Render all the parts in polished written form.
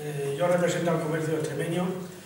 Yo represento al comercio extremeño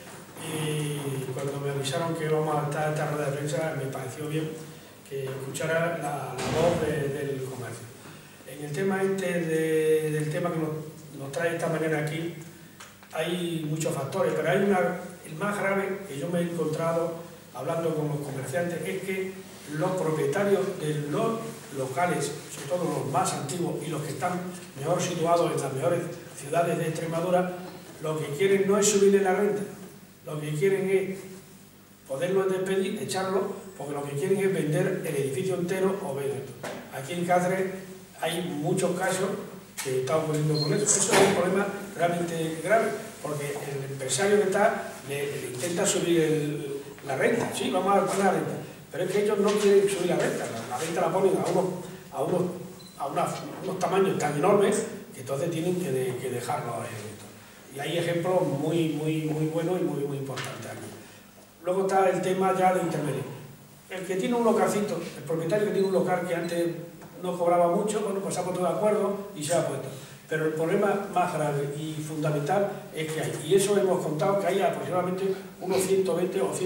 y cuando me avisaron que íbamos a estar en esta rueda de prensa me pareció bien que escuchara la voz del comercio. En el tema del tema que nos trae esta mañana aquí hay muchos factores, pero hay el más grave que yo me he encontrado hablando con los comerciantes es que los propietarios de los locales, sobre todo los más antiguos y los que están mejor situados en las mejores ciudades de Extremadura, lo que quieren no es subirle la renta, lo que quieren es poderlo despedir, echarlo, porque lo que quieren es vender el edificio entero o venderlo. Aquí en Cáceres hay muchos casos que está ocurriendo con eso. Eso es un problema realmente grave, porque el empresario que está le intenta subir la renta, sí, vamos a poner la renta, pero es que ellos no quieren subir la renta, la renta la ponen a unos tamaños tan enormes que entonces tienen que dejarlo en esto. Y hay ejemplos muy buenos y muy importantes aquí. Luego está el tema ya de intermedio. El que tiene un localcito, el propietario que tiene un local que antes no cobraba mucho, bueno, pues se ha puesto de acuerdo y se ha puesto. Pero el problema más grave y fundamental es que hay, y eso hemos contado que hay aproximadamente unos 120 o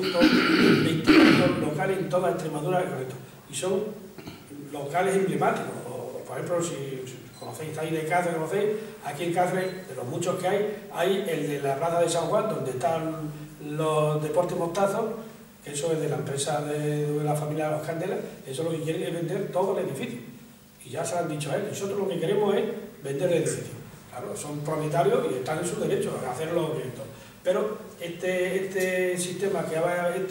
120 locales en toda Extremadura, y son locales emblemáticos. Por ejemplo, si conocéis, ahí de Cáceres, conocéis, aquí en Cáceres, de los muchos que hay el de la Plaza de San Juan, donde están los Deportes Mostazos, que eso es de la empresa de la familia de los Candelas. Eso lo que quieren es vender todo el edificio. Y ya se lo han dicho a él, nosotros lo que queremos es vender el edificio. Claro, son propietarios y están en su derecho a hacerlo bien. Pero este sistema que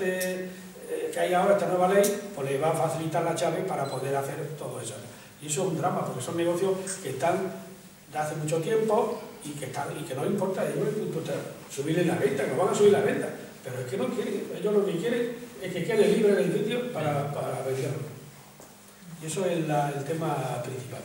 hay ahora, esta nueva ley, pues le va a facilitar la llave para poder hacer todo eso. Y eso es un drama, porque son negocios que están de hace mucho tiempo y que no les importa, subirles la renta, que no van a subir la renta. Pero es que no quieren, ellos lo que quieren es que quede libre el edificio para venderlo. Y eso es el tema principal.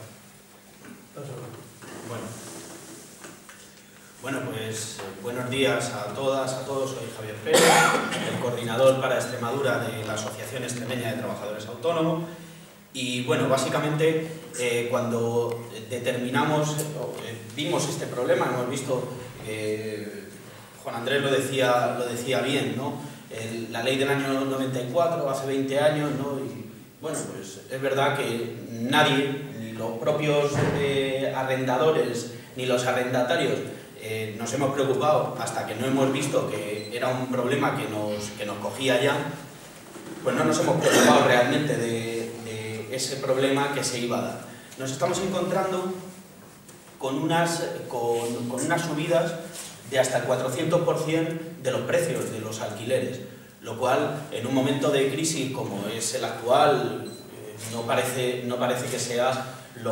Bueno, pues buenos días a todas, a todos. Soy Javier Pérez, el coordinador para Extremadura de la Asociación Extremeña de Trabajadores Autónomos. Y bueno, básicamente cuando vimos este problema, hemos visto, Juan Andrés lo decía bien, ¿no? La ley del año 94, hace 20 años, ¿no? Y bueno, pues es verdad que nadie, ni los propios arrendadores, ni los arrendatarios, nos hemos preocupado hasta que no hemos visto que era un problema que nos cogía ya, pues no nos hemos preocupado realmente de ese problema que se iba a dar. Nos estamos encontrando con unas subidas de hasta el 400% de los precios de los alquileres, lo cual en un momento de crisis como es el actual no parece que sea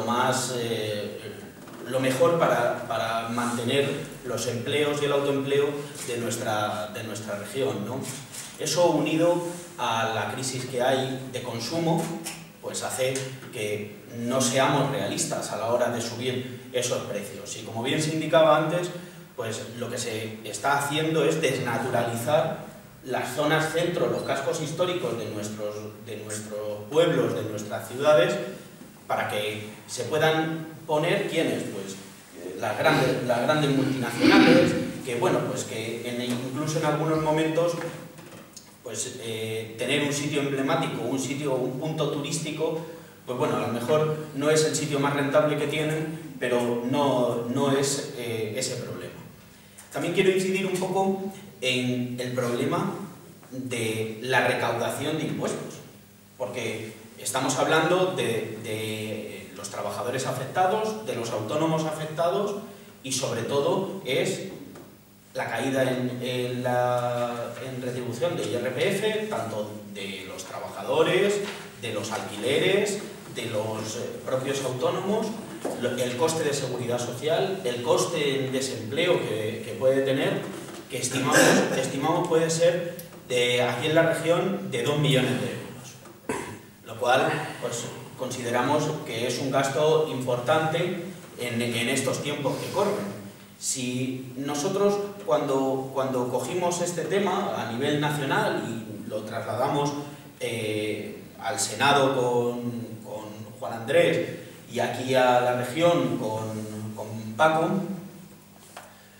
lo mejor para mantener los empleos y el autoempleo de nuestra región, ¿no? Eso, unido a la crisis que hay de consumo, pues hace que no seamos realistas a la hora de subir esos precios. Y como bien se indicaba antes, pues lo que se está haciendo es desnaturalizar las zonas centro, los cascos históricos de nuestros pueblos, de nuestras ciudades, para que se puedan poner ¿quiénes? Pues las grandes multinacionales, que bueno, pues que incluso en algunos momentos pues tener un sitio emblemático, un punto turístico, pues bueno, a lo mejor no es el sitio más rentable que tienen, pero no es ese problema. También quiero incidir un poco en el problema de la recaudación de impuestos, porque estamos hablando de los trabajadores afectados, de los autónomos afectados y sobre todo es la caída en retribución de IRPF, tanto de los trabajadores, de los alquileres, de los propios autónomos, el coste de seguridad social, el coste en desempleo que puede tener, que estimamos puede ser aquí en la región de 2 millones de euros, lo cual pues consideramos que es un gasto importante en estos tiempos que corren. Si nosotros cuando cogimos este tema a nivel nacional y lo trasladamos al Senado con Juan Andrés y aquí a la región con Paco,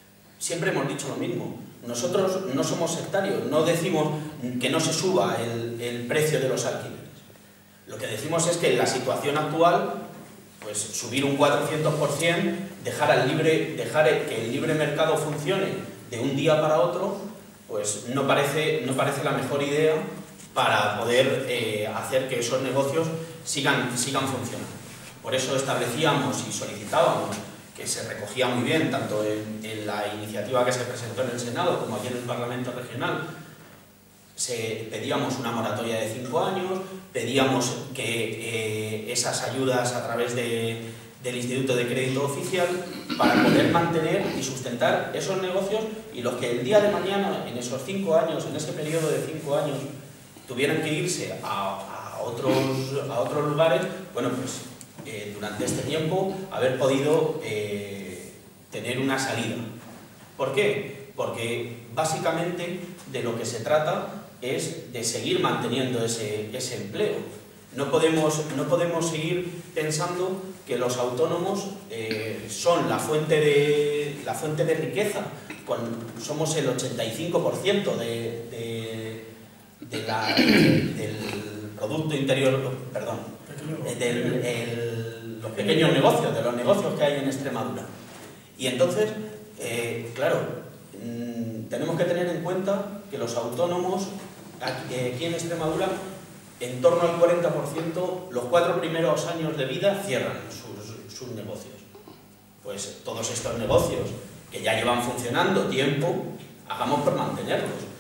siempre hemos dicho lo mismo. Nosotros no somos sectarios, no decimos que no se suba el precio de los alquileres. Lo que decimos es que en la situación actual, pues subir un 400%, dejar que el libre mercado funcione de un día para otro, pues no parece la mejor idea para poder hacer que esos negocios sigan funcionando. Por eso establecíamos y solicitábamos, que se recogía muy bien tanto en la iniciativa que se presentó en el Senado como aquí en el Parlamento Regional, pedíamos una moratoria de 5 años, pedíamos que esas ayudas a través del Instituto de Crédito Oficial para poder mantener y sustentar esos negocios, y los que el día de mañana, en esos 5 años, en ese periodo de 5 años, tuvieran que irse a otros lugares, bueno, pues durante este tiempo haber podido tener una salida. ¿Por qué? Porque básicamente de lo que se trata es de seguir manteniendo ese empleo. No podemos seguir pensando que los autónomos son la fuente de riqueza, cuando somos el 85% del Producto Interior, perdón, los pequeños negocios, de los negocios que hay en Extremadura. Y entonces, claro, tenemos que tener en cuenta que los autónomos aquí en Extremadura, en torno al 40%, los 4 primeros años de vida cierran sus negocios. Pues todos estos negocios que ya llevan funcionando tiempo, hagamos por mantenerlos.